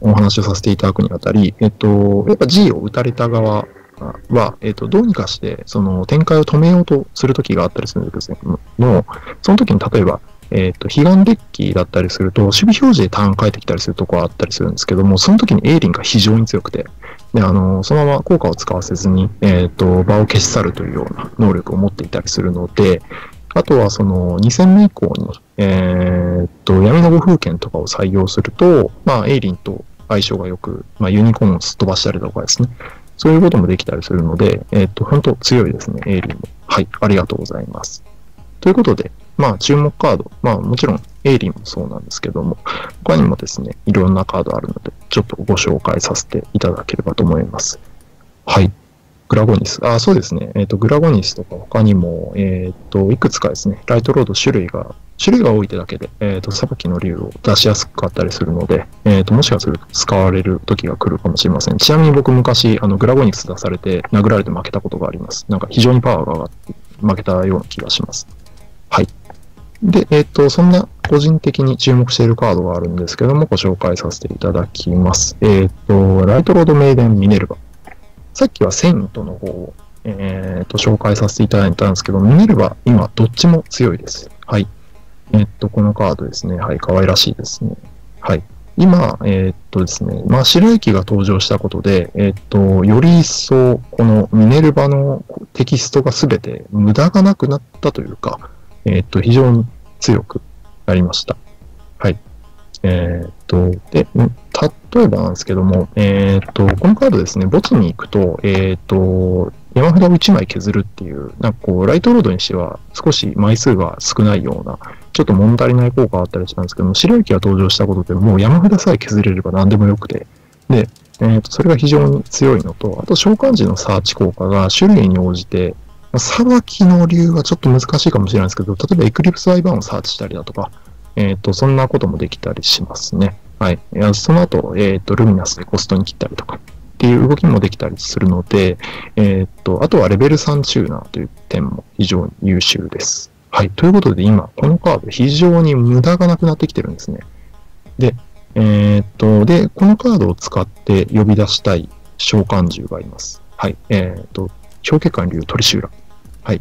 お話をさせていただくにあたり、やっぱ G を打たれた側は、どうにかして、その展開を止めようとするときがあったりするんですけども、その時に例えば、彼岸デッキだったりすると、守備表示でターン変えてきたりするところがあったりするんですけども、その時にエイリンが非常に強くて、で、そのまま効果を使わせずに、場を消し去るというような能力を持っていたりするので、あとはその2戦目以降に、闇の護風剣とかを採用すると、エイリンと相性がよく、ユニコーンをすっ飛ばしたりとかですね、そういうこともできたりするので、本当強いですね、エイリンも。はい、ありがとうございます。ということで、注目カード、もちろん、エイリンもそうなんですけども、他にもですね、いろんなカードあるので、ちょっとご紹介させていただければと思います。はい。グラゴニス。そうですね。グラゴニスとか他にも、いくつかですね、ライトロード種類が多いってだけで、さばきの竜を出しやすかったりするので、もしかすると使われる時が来るかもしれません。ちなみに僕昔、グラゴニス出されて殴られて負けたことがあります。なんか非常にパワーが上がって負けたような気がします。はい。で、そんな個人的に注目しているカードがあるんですけども、ご紹介させていただきます。ライトロードメイデンミネルヴァ。さっきはセイントの方を、紹介させていただいたんですけど、ミネルヴァ、今、どっちも強いです。はい。このカードですね。はい、可愛らしいですね。はい。今、ですね、白雪が登場したことで、より一層、このミネルヴァのテキストがすべて無駄がなくなったというか、非常に強くなりました。はい。で、例えばなんですけども、このカードですね、ボツに行くと、山札を1枚削るっていう、なんかこう、ライトロードにしては少し枚数が少ないような、ちょっと物足りない効果があったりしたんですけども、白雪が登場したことでもう山札さえ削れれば何でもよくて、で、それが非常に強いのと、あと召喚時のサーチ効果が種類に応じて、さばきの理由はちょっと難しいかもしれないですけど、例えばエクリプスアイバーンをサーチしたりだとか、そんなこともできたりしますね。はい。その後、ルミナスでコストに切ったりとかっていう動きもできたりするので、あとはレベル3チューナーという点も非常に優秀です。はい。ということで今、このカード非常に無駄がなくなってきてるんですね。で、で、このカードを使って呼び出したい召喚獣がいます。はい。氷結界の竜トリシューラ。はい。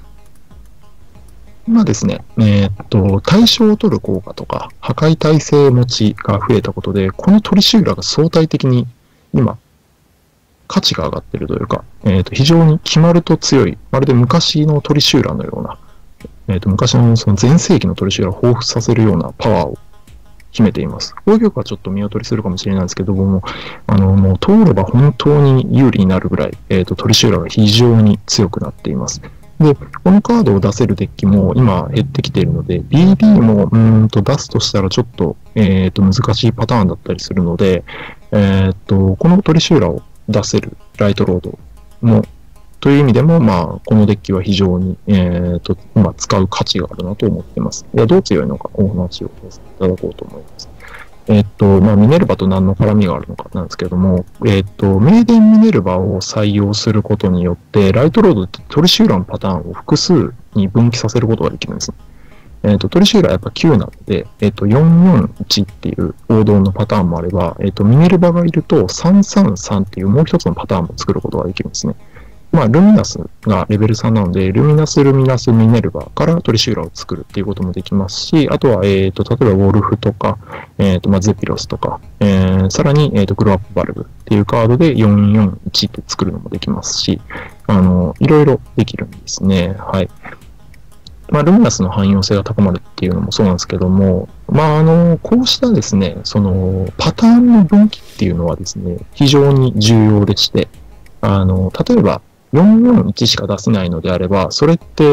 今ですね、対象を取る効果とか、破壊耐性持ちが増えたことで、このトリシューラが相対的に今、価値が上がっているというか、非常に決まると強い、まるで昔のトリシューラのような、昔のその前世紀のトリシューラを彷彿させるようなパワーを秘めています。攻撃力はちょっと見劣りするかもしれないんですけども、もう通れば本当に有利になるぐらい、トリシューラが非常に強くなっています。で、このカードを出せるデッキも今減ってきているので、BD も出すとしたらちょっと、難しいパターンだったりするので、このトリシューラを出せるライトロードも、という意味でも、このデッキは非常に、今使う価値があるなと思っています。では、どう強いのかお話をさせていただこうと思います。ミネルヴァと何の絡みがあるのかなんですけども、メイデンミネルヴァを採用することによって、ライトロードってトリシューラのパターンを複数に分岐させることができるんですね。トリシューラはやっぱ9なので、441っていう王道のパターンもあれば、ミネルヴァがいると333っていうもう一つのパターンも作ることができるんですね。ルミナスがレベル3なので、ルミナス、ミネルヴァからトリシューラを作るっていうこともできますし、あとは、例えばウォルフとか、ゼピロスとか、さらに、グローアップバルブっていうカードで441って作るのもできますし、いろいろできるんですね。はい。ルミナスの汎用性が高まるっていうのもそうなんですけども、こうしたですね、その、パターンの分岐っていうのはですね、非常に重要でして、例えば、441しか出せないのであれば、それって、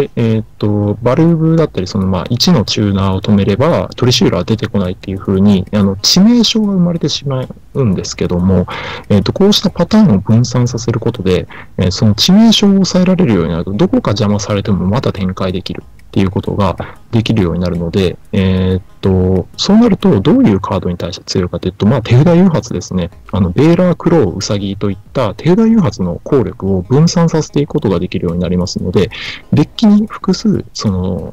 バルブだったり、その1のチューナーを止めれば、トリシューラー出てこないっていう風に、致命傷が生まれてしまうんですけども、こうしたパターンを分散させることで、その致命傷を抑えられるようになると、どこか邪魔されてもまた展開できるっていうことができるようになるので、そうなると、どういうカードに対して強いかというと、手札誘発ですね。ベーラー、クロウ、ウサギといった手札誘発の効力を分散させていくことができるようになりますので、デッキに複数、その、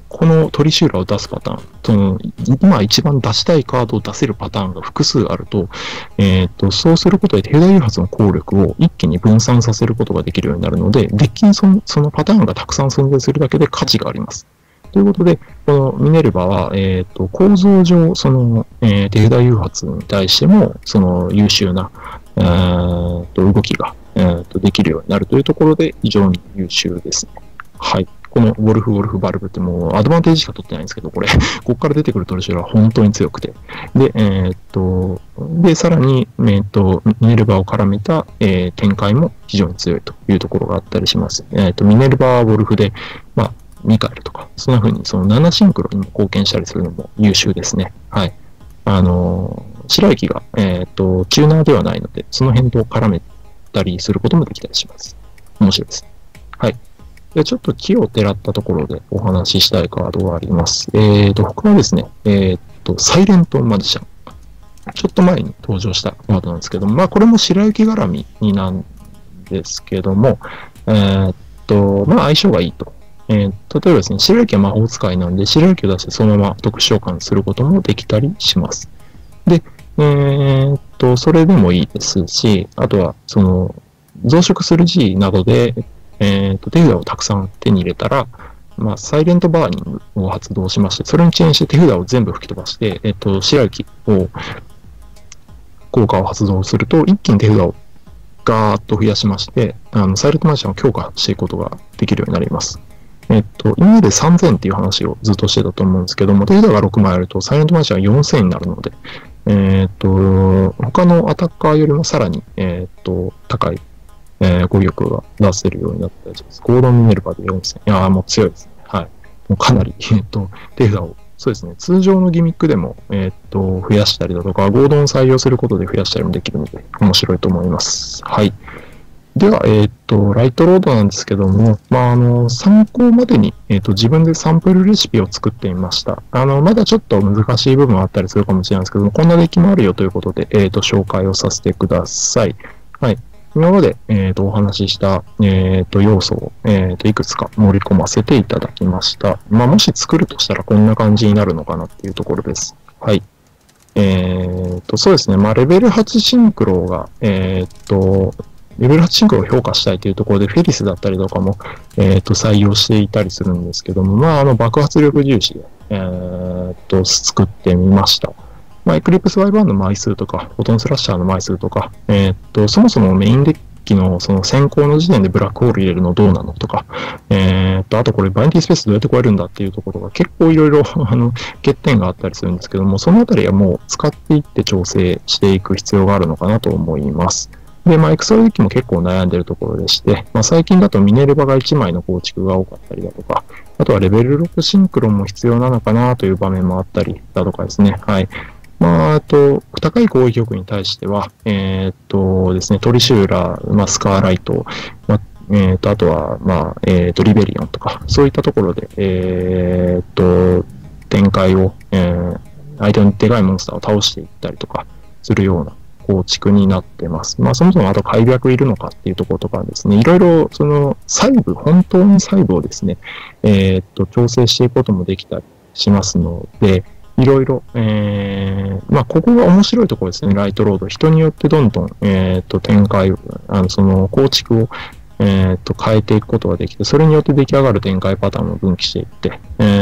このトリシューラーを出すパターン、今一番出したいカードを出せるパターンが複数あると、そうすることで手札誘発の効力を一気に分散させることができるようになるので、デッキにそのパターンがたくさん存在するだけで価値があります。ということで、このミネルヴァは、構造上、手札誘発に対しても、優秀な、動きが、できるようになるというところで非常に優秀ですね。はい。このウォルフバルブってもうアドバンテージしか取ってないんですけど、ここから出てくるトリシューラーは本当に強くて。で、さらに、ミネルヴァを絡めた、展開も非常に強いというところがあったりします。ミネルヴァウォルフで、ミカエルとか、そんな風に7シンクロにも貢献したりするのも優秀ですね。はい。白雪が、チューナーではないので、その辺と絡めたりすることもできたりします。面白いです。はい。で、ちょっと木をてらったところでお話ししたいカードがあります。他はですね、サイレントマジシャン。ちょっと前に登場したカードなんですけども、これも白雪絡みになんですけども、相性がいいと。例えばですね、白雪は魔法使いなんで、白雪を出してそのまま特殊召喚することもできたりします。で、それでもいいですし、あとは、増殖する G などで、手札をたくさん手に入れたら、サイレントバーニングを発動しまして、それに遅延して手札を全部吹き飛ばして、白雪を、効果を発動すると、一気に手札をガーッと増やしまして、サイレントマジシャンを強化していくことができるようになります。今まで3000っていう話をずっとしてたと思うんですけども、手札が6枚あると、サイレントマジシャンは4000になるので、他のアタッカーよりもさらに、高い、攻撃が出せるようになったりします。ゴードンミネルヴァで4000。いやー、もう強いですね。はい。もうかなり、手札を、そうですね、通常のギミックでも、増やしたりだとか、ゴードンを採用することで増やしたりもできるので、面白いと思います。はい。では、ライトロードなんですけども、参考までに、自分でサンプルレシピを作ってみました。まだちょっと難しい部分はあったりするかもしれないんですけども、こんなデッキもあるよということで、紹介をさせてください。はい。今まで、お話しした、要素を、いくつか盛り込ませていただきました。もし作るとしたらこんな感じになるのかなっていうところです。はい。そうですね。レベル8シンクロが、レベル8シンクロを評価したいというところで、フェリスだったりとかも、採用していたりするんですけども、爆発力重視で、作ってみました。エクリプス Y バーンの枚数とか、フォトンスラッシャーの枚数とか、そもそもメインデッキのその先行の時点でブラックホール入れるのどうなのとか、あとこれバインディスペースどうやって超えるんだっていうところが結構いろいろ欠点があったりするんですけども、そのあたりはもう使っていって調整していく必要があるのかなと思います。で、エクソデッキも結構悩んでるところでして、最近だとミネルヴァが1枚の構築が多かったりだとか、あとはレベル6シンクロンも必要なのかなという場面もあったりだとかですね。はい。高い攻撃力に対しては、ですね、トリシューラー、スカーライト、あとは、リベリオンとか、そういったところで、展開を、相手のでかいモンスターを倒していったりとかするような構築になってます。そもそもあと開闢いるのかっていうところとかですね、いろいろその細部、本当に細部をですね、調整していくこともできたりしますので、いろいろ、ここが面白いところですね、ライトロード。人によってどんどん、展開、その構築を、変えていくことができて、それによって出来上がる展開パターンを分岐していって、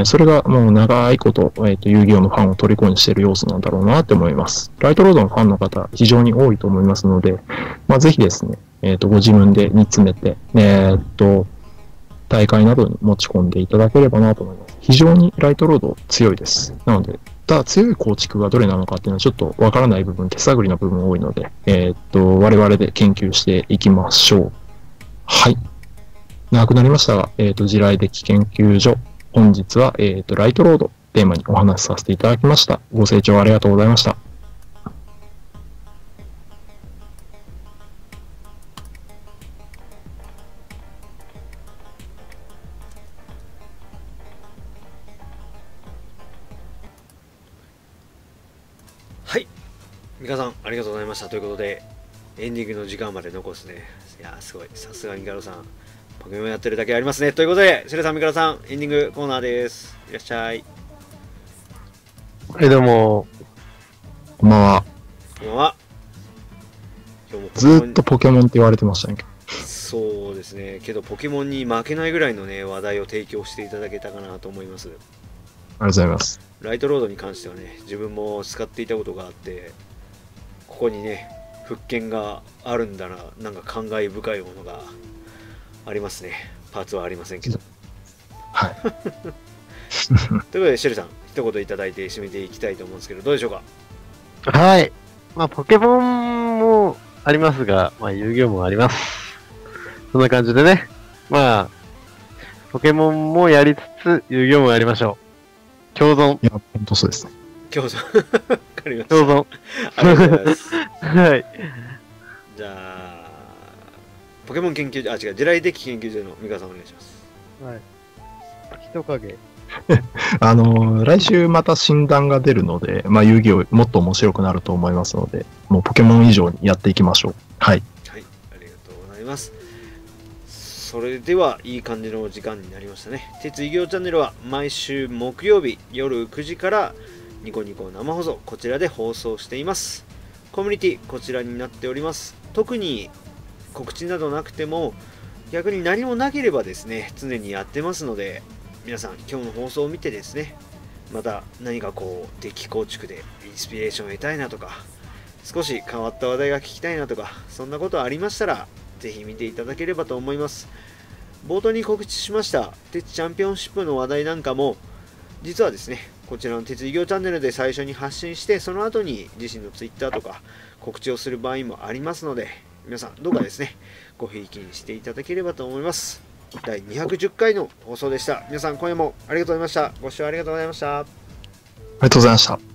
それがもう長いこと、遊戯王のファンを虜にしている要素なんだろうなって思います。ライトロードのファンの方、非常に多いと思いますので、ぜひですね、ご自分で煮詰めて、大会などに持ち込んでいただければなと思います。非常にライトロード強いです。なので、ただ強い構築がどれなのかっていうのはちょっとわからない部分、手探りな部分多いので、我々で研究していきましょう。はい。長くなりましたが、地雷デッキ研究所、本日は、ライトロードテーマにお話しさせていただきました。ご清聴ありがとうございました。 はい。ミカさん、ありがとうございました。ということで、エンディングの時間まで残すね。いやー、すごい。さすがミカロさん。 ポケモンやってるだけありますね。ということで、シェルさん、ミカラさん、エンディングコーナーです。いらっしゃい。 どうも、 こんばんは。 こんばんは。今日もずーっとポケモンって言われてましたね。 そうですね。けど、ポケモンに負けないぐらいのね、話題を提供していただけたかなと思います。 ありがとうございます。 ライトロードに関してはね、自分も使っていたことがあって、ここにね、復権があるんだな、なんか感慨深いものがありますね。パーツはありませんけど。 はい。 ということで、シェルさん、一言いただいて締めていきたいと思うんですけど、どうでしょうか。 はい。まあ、ポケモンもありますが、まあ、遊戯王もあります。そんな感じでね。まあ、ポケモンもやりつつ、遊戯王もやりましょう。共存。 いや、本当そうですね。 共存。わかりました。 共存。 ありがとうございます。 はい。 じゃあ、ポケモン研究所、あ、違う、地雷デッキ研究所のミカさんお願いします。 はい。人影。 来週また診断が出るので、まあ、遊戯王もっと面白くなると思いますので、もうポケモン以上にやっていきましょう。はい。 はい、ありがとうございます。それではいい感じの時間になりましたね。鉄異業チャンネルは毎週木曜日夜9時からニコニコ生放送、こちらで放送しています。コミュニティ、こちらになっております。特に告知などなくても、逆に何もなければですね、常にやってますので、皆さん今日の放送を見てですね、また何かこうデッキ構築でインスピレーションを得たいなとか、少し変わった話題が聞きたいなとか、そんなことありましたらぜひ見ていただければと思います。冒頭に告知しました鉄チャンピオンシップの話題なんかも、実はですね、こちらの鉄異業チャンネルで最初に発信して、その後に自身の Twitter とか告知をする場合もありますので、皆さんどうかですね、ごひいきにしていただければと思います。第210回の放送でした。皆さん今夜もありがとうございました。ご視聴ありがとうございました。 ありがとうございました。